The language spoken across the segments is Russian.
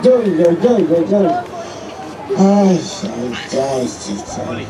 Ай, здрасте.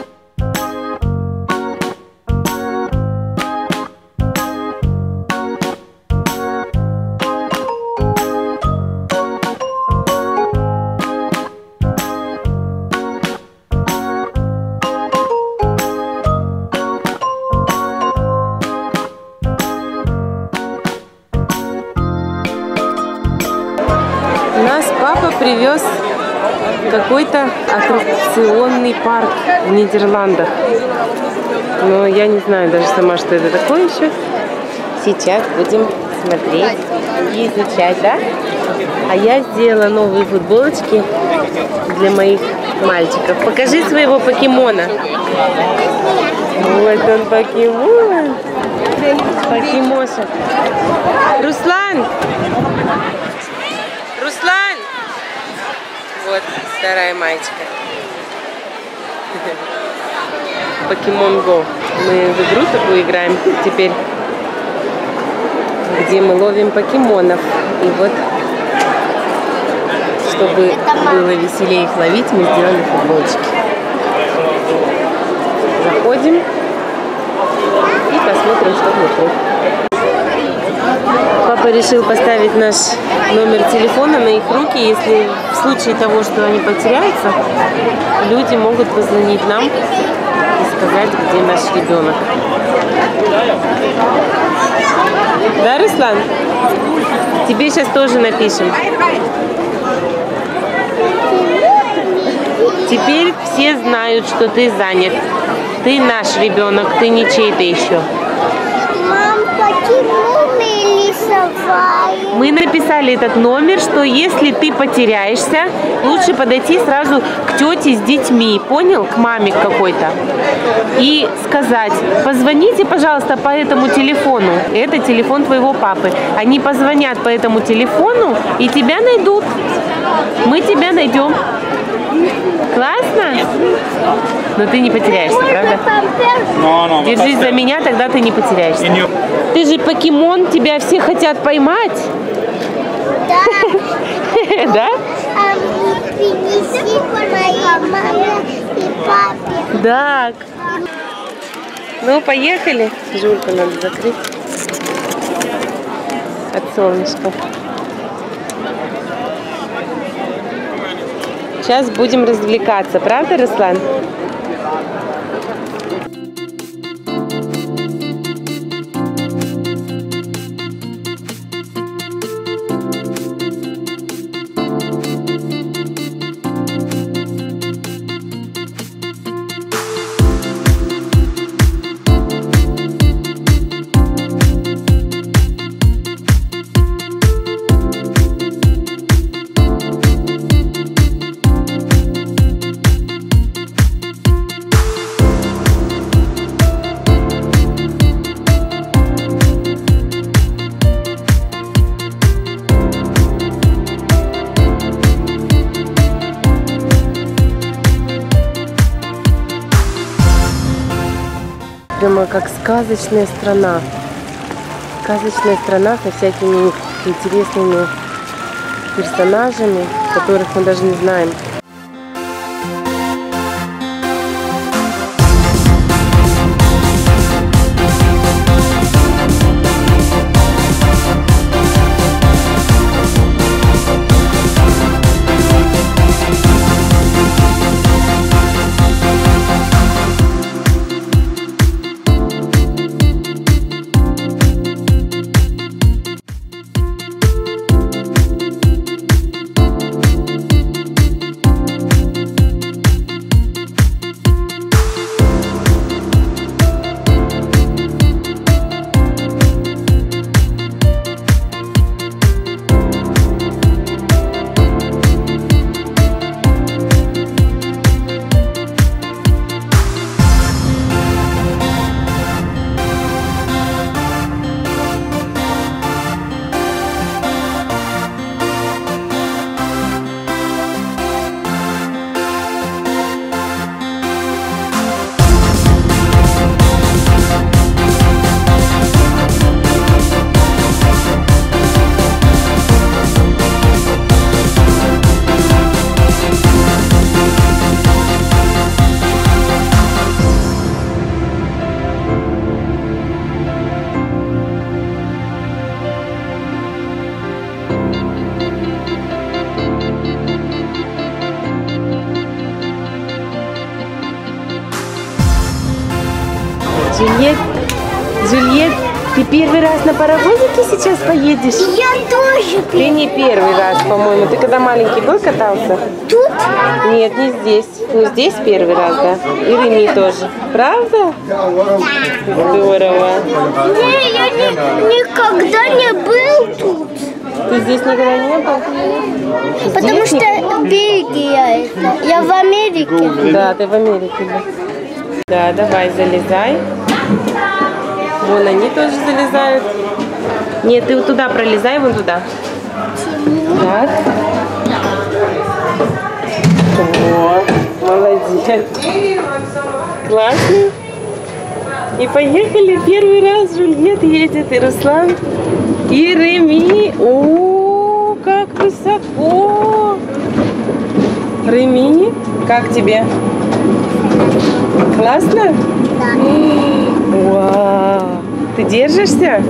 Нас папа привез в какой-то аттракционный парк в Нидерландах. Но я не знаю даже сама, что это такое еще. Сейчас будем смотреть и изучать, да? А я сделала новые футболочки для моих мальчиков. Покажи своего покемона. Вот он, покемон. Покемоша. Руслан! Руслан! Вот вторая маечка. Покемон Го. Мы в игру такую играем теперь, где мы ловим покемонов. И вот, чтобы было веселее их ловить, мы сделали футболочки. Заходим и посмотрим, что внутри. Папа решил поставить наш номер телефона на их руки. Если в случае того, что они потеряются, люди могут позвонить нам и сказать, где наш ребенок. Да, Руслан? Тебе сейчас тоже напишем. Теперь все знают, что ты занят. Ты наш ребенок, ты не чей-то еще. Мам, почему мы рисовали? Мы написали этот номер, что если ты потеряешься, лучше подойти сразу к тете с детьми, понял? К маме какой-то. И сказать: позвоните, пожалуйста, по этому телефону. Это телефон твоего папы. Они позвонят по этому телефону и тебя найдут. Мы тебя найдем. Классно? Но ты не потеряешься, правда? Держись за меня, тогда ты не потеряешься. Ты же покемон, тебя все хотят поймать. Да. Да? Принеси моей маме и папе. Да. Ну, поехали. Жульку надо закрыть от солнышка. Сейчас будем развлекаться, правда, Руслан? Прямо как сказочная страна. Сказочная страна со всякими интересными персонажами, которых мы даже не знаем. Джульет, Джульет, ты первый раз на паровозике сейчас поедешь? Я тоже. Ты не первый раз, по-моему. Ты когда маленький был, катался? Тут? Нет, не здесь. Ну, здесь первый раз, да. И Реми тоже. Правда? Здорово. Не, я никогда не был тут. Ты здесь никогда не был? Потому что Бельгия это. Я в Америке. Да, ты в Америке, да. Да, давай, залезай. Вон они тоже залезают. Нет, ты вот туда пролезай, вон туда. Так. О, молодец. Классно. И поехали. Первый раз Джульет едет, и Руслан, и Реми. О, как высоко. Реми, как тебе? Классно? Да. Вау. Ты держишься?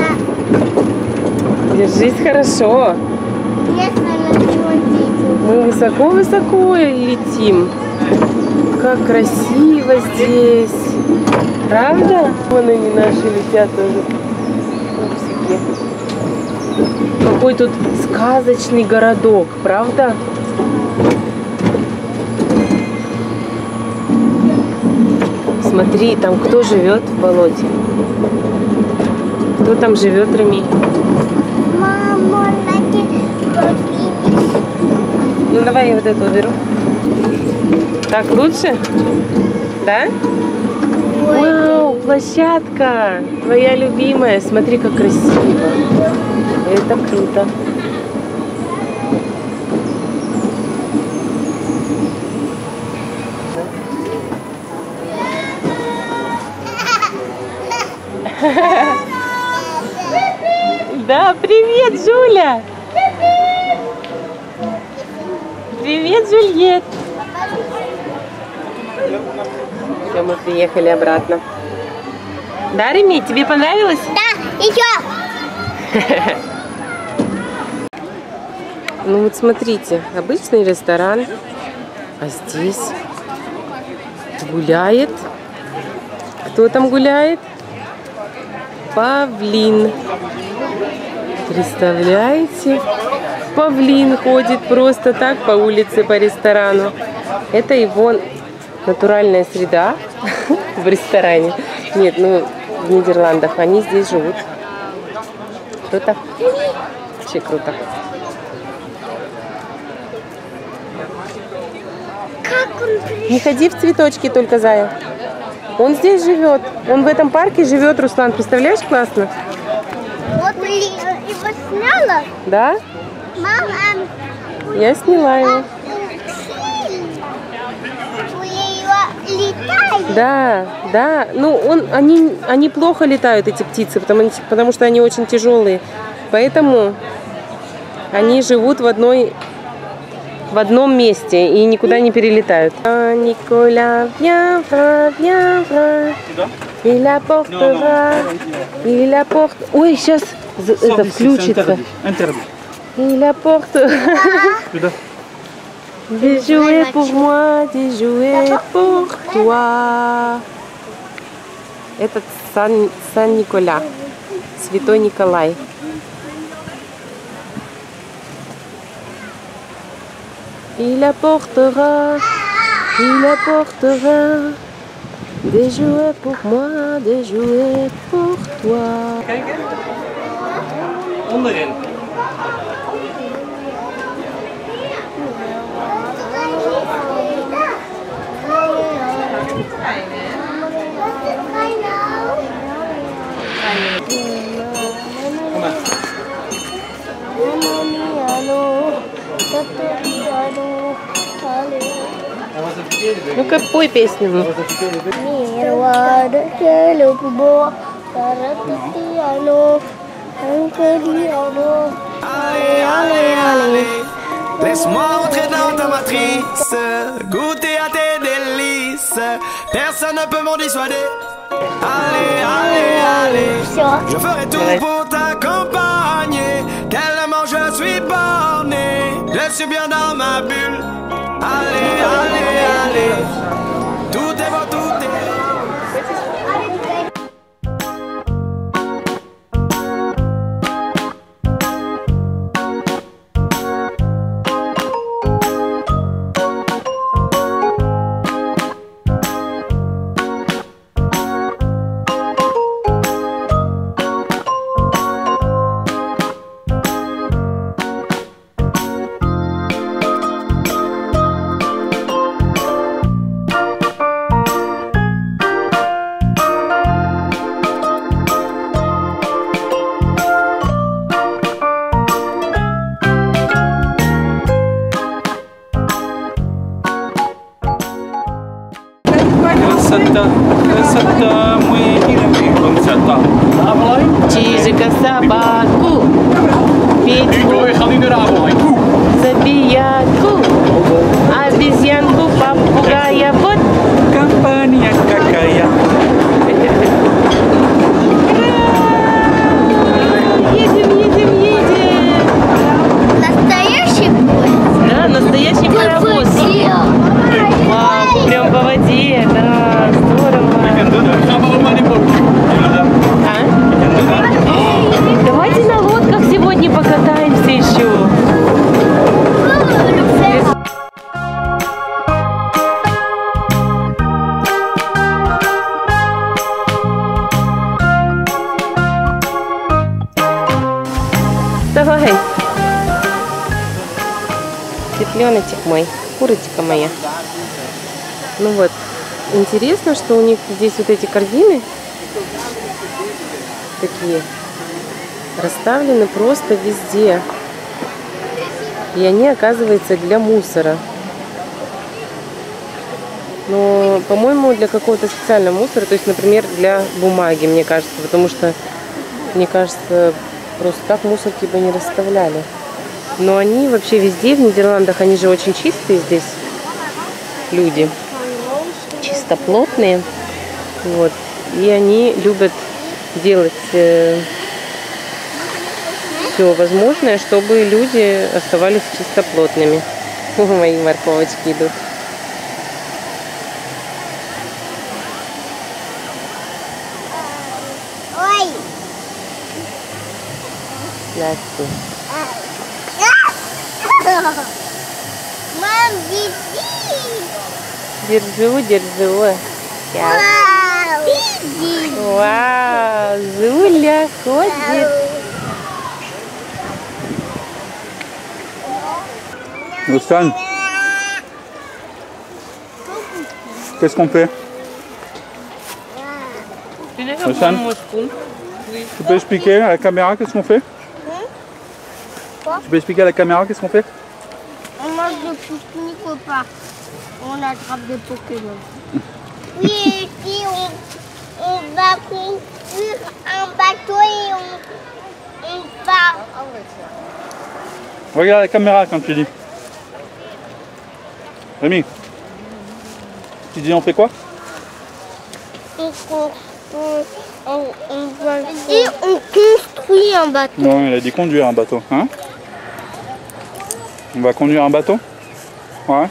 Да. Держись хорошо. Если я ничего видел. Мы высоко-высоко летим. Как красиво здесь. Правда? Вон они наши летят тоже. Пупсики. Какой тут сказочный городок, правда? Смотри, там кто живет в болоте? Кто там живет, Реми? Мама, Ну давай я вот эту уберу. Так лучше? Да? Вау, площадка! Твоя любимая. Смотри, как красиво. Это круто. Да, привет, Жуля! Привет, Джульет! Все, мы приехали обратно. Да, Реми, тебе понравилось? Да, еще. Ну вот смотрите, обычный ресторан, а здесь гуляет. Кто там гуляет? Павлин. Представляете? Павлин ходит просто так по улице, по ресторану. Это его натуральная среда в ресторане. Нет, ну в Нидерландах. Они здесь живут. Круто? Вообще круто. Как он пришел? Не ходи в цветочки только, Зая. Он здесь живет. Он в этом парке живет, Руслан. Представляешь, классно? Вот его сняла. Да? Мама, Я сняла его. летает. Да, да. Ну, они плохо летают, эти птицы, потому что они очень тяжелые. Поэтому они живут в одном месте и никуда не перелетают. Николя, viens, viens, il apportera, il apporte. Ой, сейчас это включится. Il apporte des jouets pour moi, des jouets pour toi. Этот Сан-Николя, Святой Николай. Il apportera des jouets pour moi, des jouets pour toi. Onderin. Kom maar. Dat was het verkeerde ding. Ну-ка, пой песню. Dat was het verkeerde ding. Allez, allez, allez, laisse-moi entrer dans ta matrice, goûter à tes délices, personne ne peut m'en dissuader. Allez, allez, allez, je ferai tout pour t'accompagner, tellement je suis borné, je suis bien dans ma bulle. Allez, allez, allez, tout est beau, tout est beau. Это мы концерт. Чижика собаку, Петьку, забияку, обезьянку, попугая, вот. Компания какая. Едем. Настоящий поезд? Да, настоящий паровоз. Вау, прям по воде, да, здорово. А? Давайте на лодках сегодня покатаемся еще. Давай. Цыпленочек мой, курочка моя. Ну вот, интересно, что у них здесь вот эти корзины такие расставлены просто везде. И они, оказывается, для мусора. Но, по-моему, для какого-то специального мусора, то есть, например, для бумаги, мне кажется, потому что, мне кажется, просто так мусорки бы не расставляли. Но они вообще везде, в Нидерландах, они же очень чистые здесь люди. Чистоплотные. Вот. И они любят делать все возможное, чтобы люди оставались чистоплотными. Мои морковочки идут. Ой! Здрасте. Мам, иди! Держу. Сейчас. Иди! Вау, Зуля ходит. Océane, qu'est-ce qu'on fait? Océane, tu peux expliquer à la caméra qu'est-ce qu'on fait? Quoi? Tu peux expliquer à la caméra qu'est-ce qu'on fait? On mange des pique-niques au parc. On attrape des Pokémon. Oui, ici on va construire un bateau et on part. Regarde la caméra quand tu dis. Rémi, tu dis on fait quoi? Et on construit un bateau. Non, il a dit conduire un bateau. Hein? On va conduire un bateau? Ouais.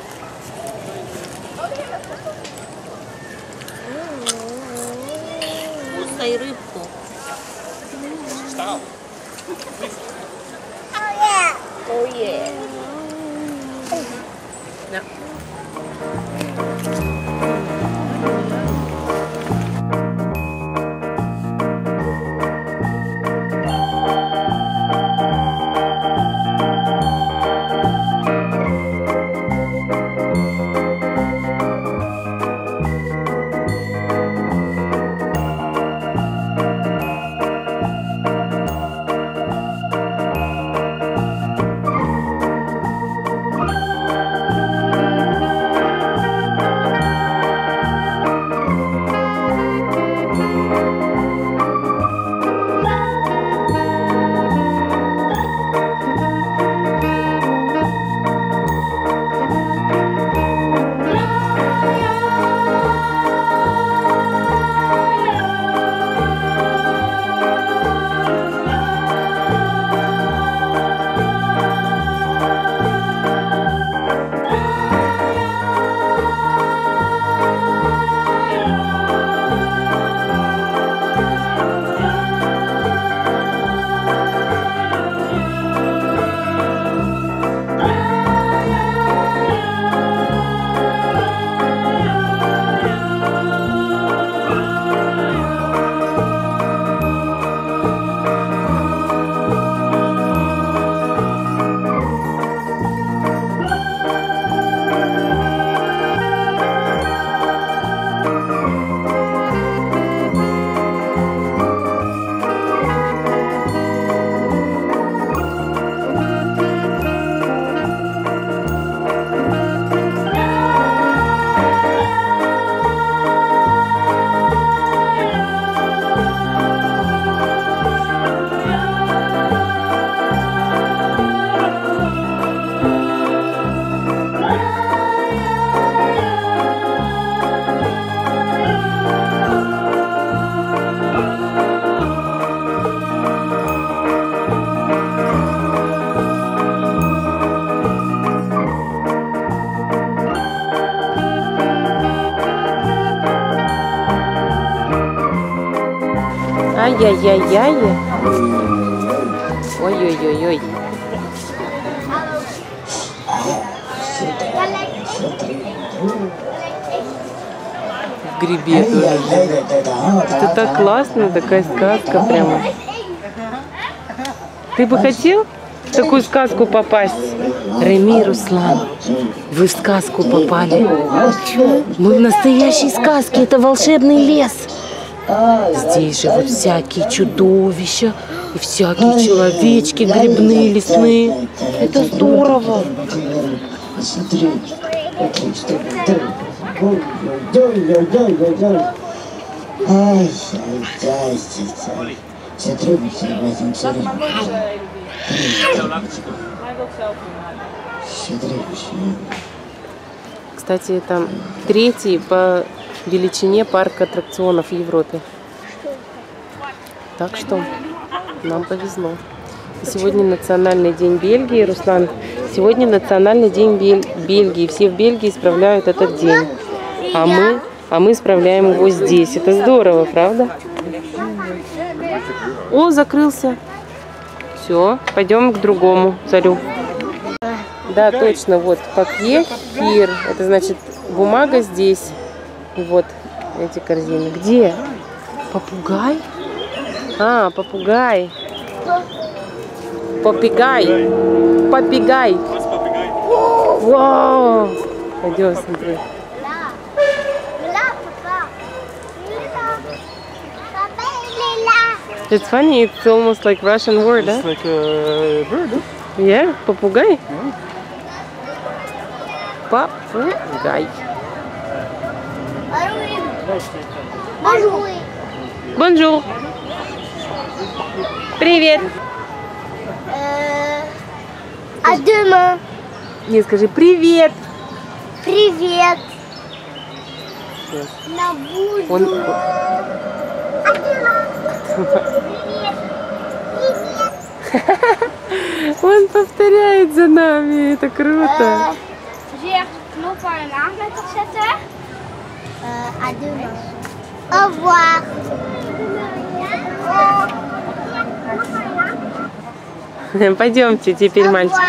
Кушай рыбку. Oh yeah. Да. Ай-яй-яй-яй. Ой-ой-ой-ой. В грибе тоже. Это так классно, такая сказка прямо. Ты бы хотел в такую сказку попасть? Реми, Руслан, вы в сказку попали. Мы в настоящей сказке, это волшебный лес. Здесь же вот всякие чудовища и всякие человечки грибные, лесные. Это здорово. Ай, здрасте. Сотрудники в Кстати, это третий по величине парк аттракционов в Европе. Так что нам повезло. И сегодня национальный день Бельгии, Руслан. Сегодня национальный день Бельгии. Все в Бельгии справляют этот день. А мы справляем его здесь. Это здорово, правда? О, закрылся. Все, пойдем к другому царю. Да, точно, вот папье-фир. Это значит бумага здесь. Вот эти корзины. Где? Попугай? А, попугай. Попугай. Попугай. Вау. Пойдем, смотри. It's funny, it's almost like Russian word, It's like a bird, huh? Yeah, попугай. Попугай. Бонжур. Привет. À demain. Не, скажи привет. Привет. Он... Он повторяет за нами, это круто. Knop waar een naamletter zetten. À demain. Au revoir. Пойдемте теперь, мальчик.